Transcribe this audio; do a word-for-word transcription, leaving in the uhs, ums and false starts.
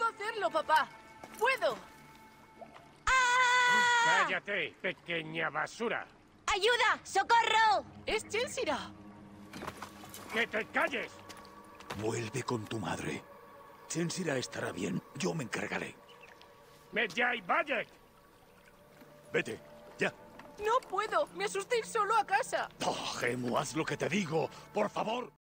Puedo hacerlo, papá. ¡Puedo! ¡Ah! ¡Cállate, pequeña basura! ¡Ayuda! ¡Socorro! ¡Es Chelsea! ¡Que te calles! Vuelve con tu madre. Chensira estará bien. Yo me encargaré. ¡Medjay Bayek! Vete, ya. No puedo. Me asusté ir solo a casa. Oh, Gemu, haz lo que te digo. Por favor.